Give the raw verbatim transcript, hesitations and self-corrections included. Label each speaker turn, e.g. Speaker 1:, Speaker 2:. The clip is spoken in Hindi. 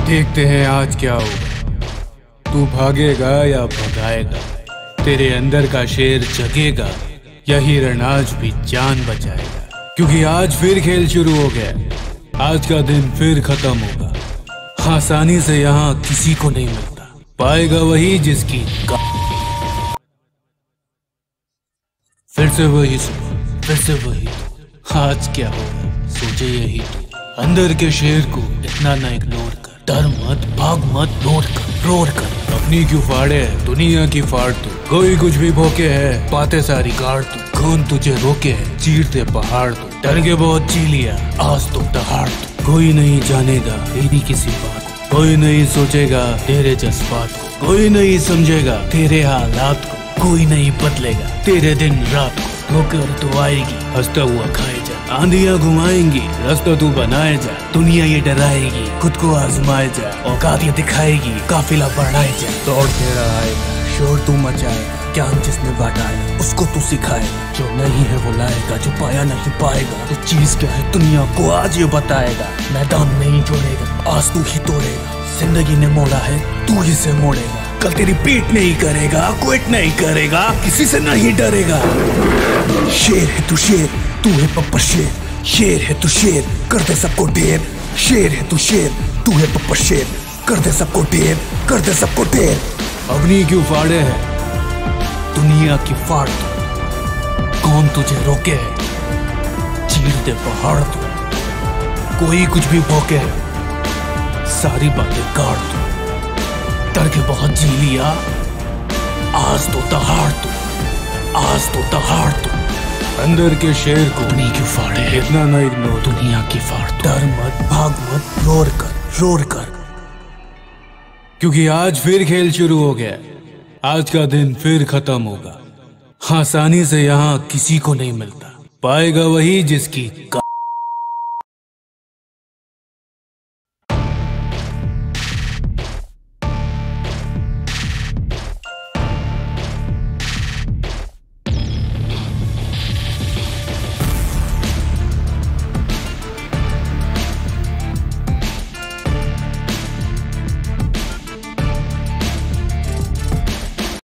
Speaker 1: देखते हैं आज क्या होगा। तू भागेगा या भगाएगा? तेरे अंदर का शेर जगेगा या हिरण आज भी जान बचाएगा? क्योंकि आज फिर खेल शुरू हो गया। आज का दिन फिर खत्म होगा। आसानी से यहाँ किसी को नहीं मिलता। पाएगा वही जिसकी फिर से वही सुबह, फिर से वही। आज क्या होगा सोचे यही तो। अंदर के शेर को इतना ना इग्नोर कर। डर मत, भाग मत, रोर कर, रोर कर। अपनी क्यों फाड़े है दुनिया की फाड़ तू। कोई कुछ भी भोके है बातें सारी गाड़ तू। खून तुझे रोके है चीरते पहाड़ तू। डर के बहुत जी लिया आज तो दहाड़ तू। कोई नहीं जानेगा तेरी किसी बात को। कोई नहीं सोचेगा तेरे जज्बात को। कोई नहीं समझेगा तेरे हालात को। कोई नहीं बदलेगा तेरे दिन रात को। ठोकर तो आएगी हंसता हुआ खाए जा। आंधियां घुमाएंगी रास्ता तू बनाए जा। दुनिया ये डराएगी खुद को आजमाए जा। औकात ये दिखाएगी काफिला बढ़ाए जा। दौड़ तेरा आएगा शोर तू मचाएगा। ज्ञान जिसने बांटा है उसको तू सिखाएगा। जो नहीं है वो लाएगा, जो पाया नहीं पाएगा। जो चीज क्या है दुनिया को आज ये बताएगा। मैदान नहीं छोड़ेगा आज तू ही तोड़ेगा। जिंदगी ने मोड़ा है तू ही से मोड़ेगा। कल तेरी पीठ नहीं करेगा, क्विट नहीं करेगा, किसी से नहीं डरेगा। शेर है तू शेर, तू है पप्पा शेर। शेर है तू शेर, कर दे सबको ढेर। शेर है तू शेर, तू है पप्पा शेर। कर दे सबको ढेर, कर दे सबको ढेर। अपनी क्यों फाड़े है दुनिया की फाड़ तू। कौन तुझे रोके है चीर दे पहाड़ तू। कोई कुछ भी भोके है सारी बातें गाड़ तू। डर के बहुत जी लिया आज तो दहाड़ तू। आज तो दहाड़ तू। अंदर के शेर को अपनी क्यों फाड़े इतना ना इग्नोर दुनिया की फाड़ तू। डर मत, भाग मत, रोर कर, रोर कर। क्योंकि आज फिर खेल शुरू हो गया। आज का दिन फिर खत्म होगा। आसानी से यहाँ किसी को नहीं मिलता। पाएगा वही जिसकी